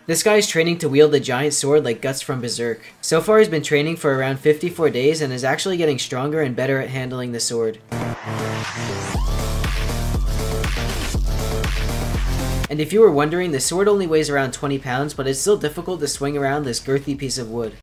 This guy is training to wield a giant sword like Guts from Berserk. So far he's been training for around 54 days and is actually getting stronger and better at handling the sword. And if you were wondering, the sword only weighs around 20 pounds, but it's still difficult to swing around this girthy piece of wood.